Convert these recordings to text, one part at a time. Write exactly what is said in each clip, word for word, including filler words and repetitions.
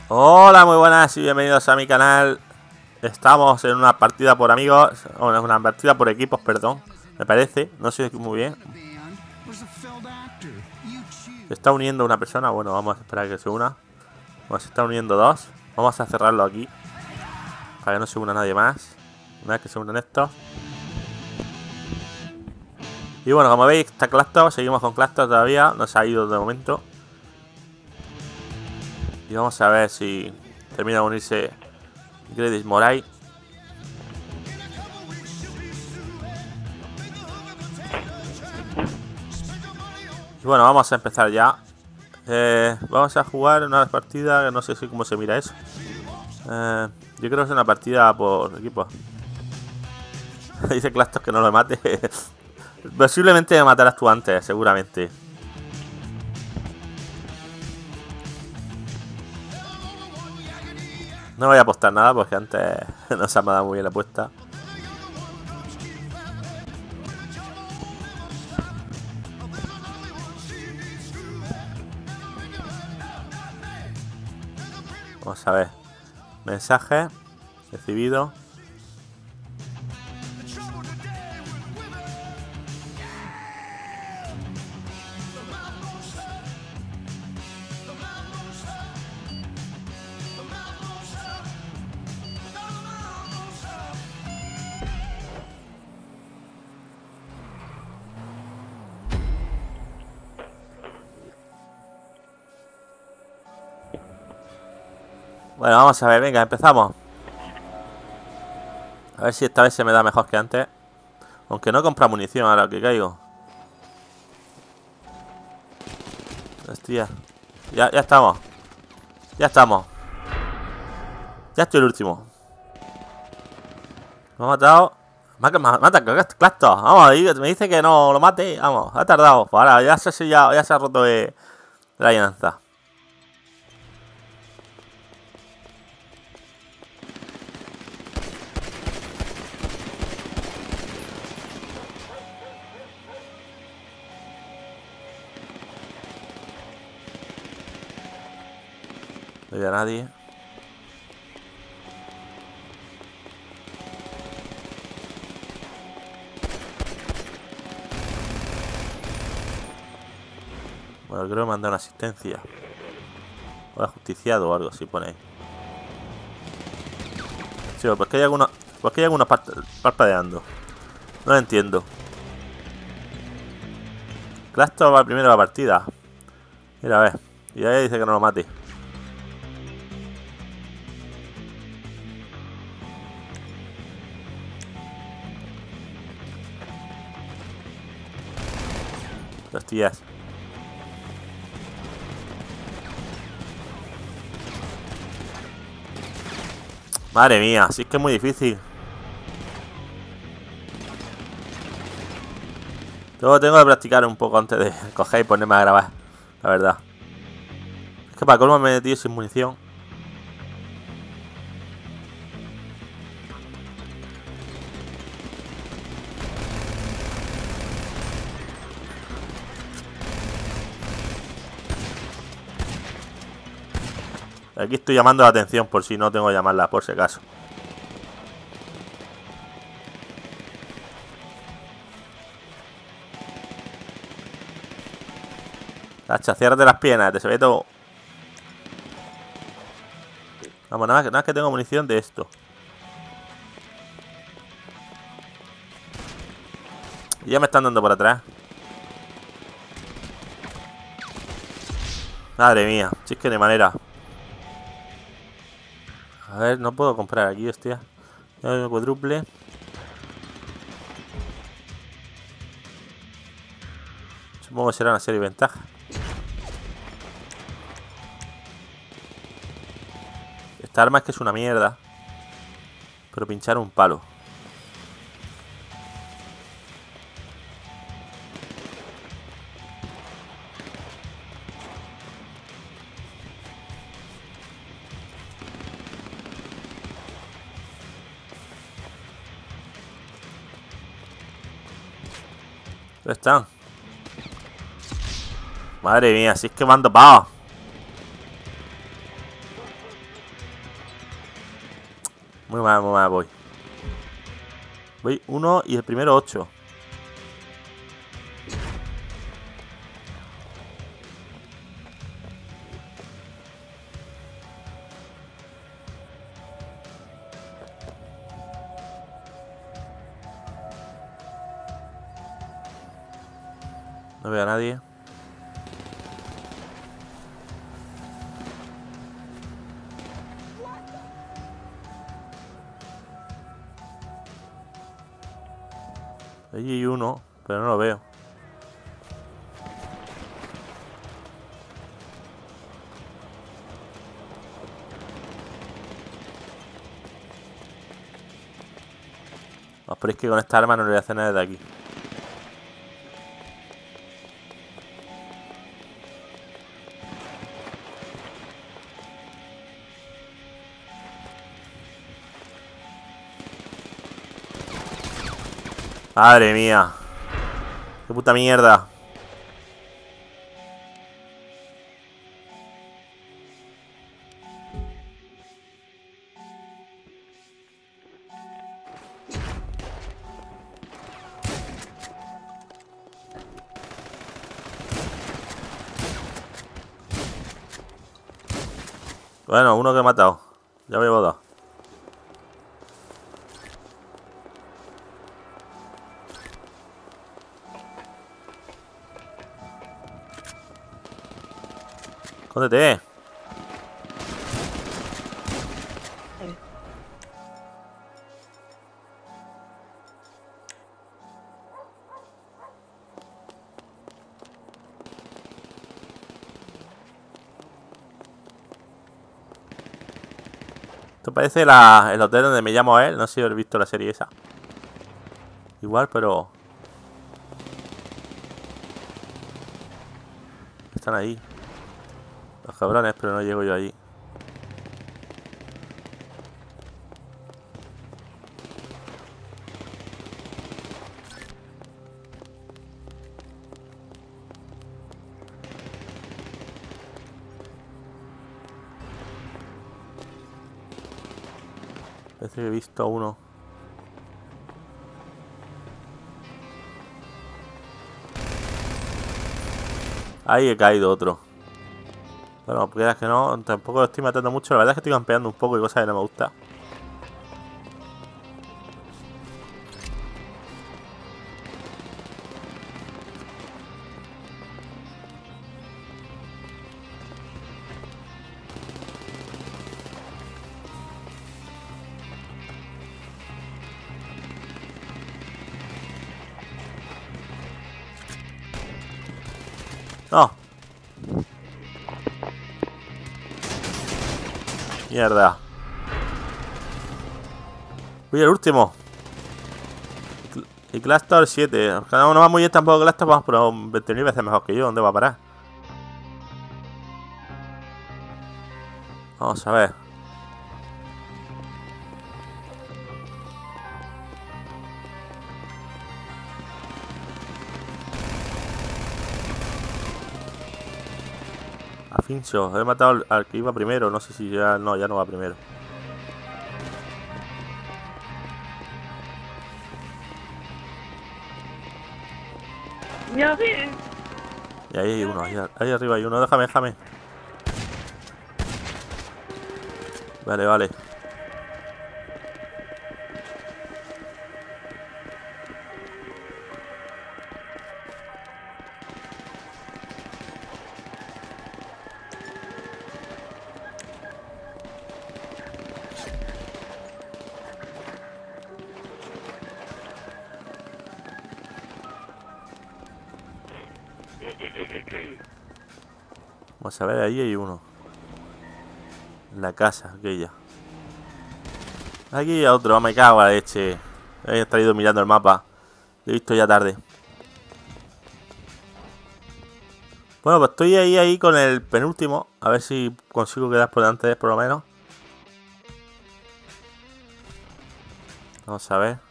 Hola, muy buenas y bienvenidos a mi canal. Estamos en una partida por amigos, o en una partida por equipos, perdón. Me parece, no sé muy bien. Se está uniendo una persona, bueno, vamos a esperar a que se una. Bueno, se está uniendo dos. Vamos a cerrarlo aquí, para que no se una nadie más. Una vez que se unen estos. Y bueno, como veis, está Clasto, seguimos con Clasto todavía, no se ha ido de momento. Y vamos a ver si termina de unirse Gredis Moray. Y bueno, vamos a empezar ya. Eh, vamos a jugar una partida que no sé si cómo se mira eso. Eh, yo creo que es una partida por equipo. Dice Clastos que no lo mate. Posiblemente me matarás tú antes, seguramente. No voy a apostar nada porque antes no se me ha dado muy bien la apuesta. Vamos a ver. Mensaje recibido. Bueno, vamos a ver, venga, empezamos. A ver si esta vez se me da mejor que antes. Aunque no compra munición ahora que caigo. Hostia. Ya, ya estamos. Ya estamos. Ya estoy el último. Me ha matado. Mata, mata, Clasto. Vamos, me dice que no lo mate. Vamos, ha tardado. Ahora ya se, ya, ya se ha roto de, de la alianza. No hay a nadie. Bueno, creo que me han dado una asistencia. O ajusticiado o algo así pone ahí. Sí, pues que hay algunos. Pues que hay algunos parpadeando. No lo entiendo. Clasto va primero a la partida. Mira, a ver. Y ahí dice que no lo mate. Hostias. Madre mía, si es que es muy difícil. Luego tengo que practicar un poco antes de coger y ponerme a grabar. La verdad. Es que para colmo me he metido sin munición. Aquí estoy llamando la atención por si no tengo que llamarla, por si acaso. Tacha, ciérrate las piernas, te se ve todo. Vamos, nada más, nada más que tengo munición de esto. Y ya me están dando por atrás. Madre mía, si es que de manera. A ver, no puedo comprar aquí, hostia. Ya hay un cuádruple. Supongo que será una serie de ventajas. Esta arma es que es una mierda. Pero pinchar un palo. ¿Dónde están? Madre mía, si es que me han topado. Muy mal, muy mal voy. Voy uno y el primero ocho. No veo a nadie. Allí hay uno, pero no lo veo. Oh, pero es que con esta arma no le voy a hacer nada de aquí. Madre mía. Qué puta mierda. Bueno, uno que he matado. Ya llevo dos. Escóndete. Esto parece la, el hotel donde me llamo a él. No sé si habéis visto la serie esa. Igual, pero... Están ahí. Los cabrones, pero no llego yo allí. Parece que he visto a uno. Ahí he caído otro. Bueno, porque es que no, tampoco lo estoy matando mucho. La verdad es que estoy campeando un poco y cosas que no me gusta. No. Mierda. Voy al último. Y Clastor siete. Cada uno va muy bien tampoco Clastor, vamos, pero veinte mil veces mejor que yo. ¿Dónde va a parar? Vamos a ver. A Fincho. He matado al, al que iba primero. No sé si ya... No, ya no va primero. Ya ve. Y ahí hay uno. Ahí, ahí arriba hay uno. Déjame, déjame. Vale, vale. Vamos a ver, ahí hay uno. En la casa, aquella. Aquí hay otro, me cago en la leche. He estado mirando el mapa. Lo he visto ya tarde. Bueno, pues estoy ahí, ahí con el penúltimo. A ver si consigo quedar por delante de él, por lo menos. Vamos a ver.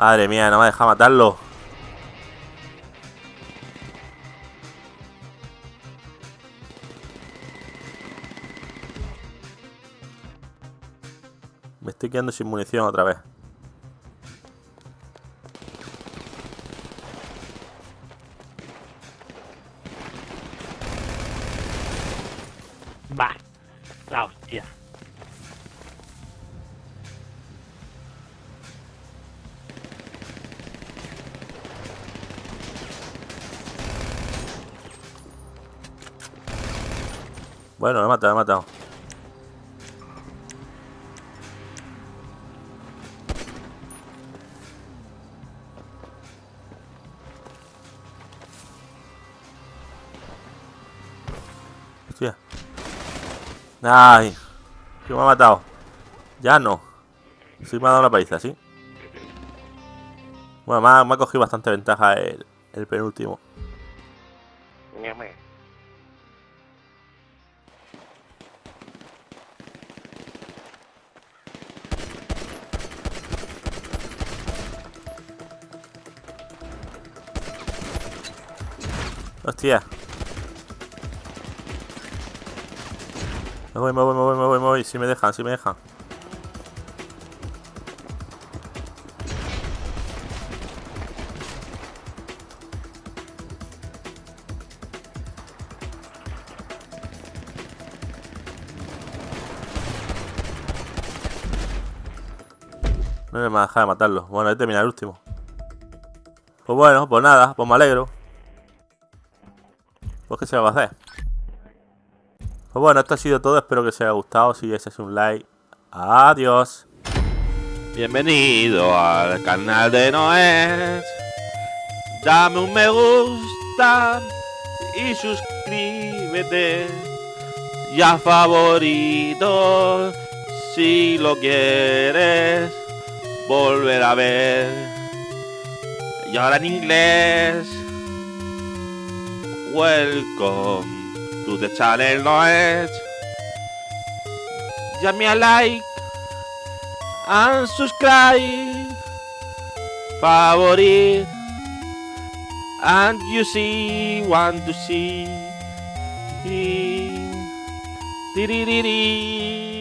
Madre mía, no me deja matarlo. Me estoy quedando sin munición otra vez. Va. La hostia. Bueno, me he matado, me he matado. Hostia. Ay, que me ha matado. Ya no. Sí me ha dado una paliza, ¿sí? Bueno, me ha, me ha cogido bastante ventaja el, el penúltimo. Ñame. Hostia. Me voy, me voy, me voy, me voy, me voy. Si me dejan, si me dejan. No me va a dejar de matarlo. Bueno, he terminado el último. Pues bueno, pues nada, pues me alegro. Pues qué se va a hacer. Pues bueno, esto ha sido todo. Espero que os haya gustado. Si es un like. Adiós. Bienvenido al canal de Noé. Dame un me gusta y suscríbete. Y a favorito si lo quieres volver a ver. Y ahora en inglés. Welcome to the channel Noé. Dame a like and subscribe, favorite, and you see, want to see. Di-di-di-di.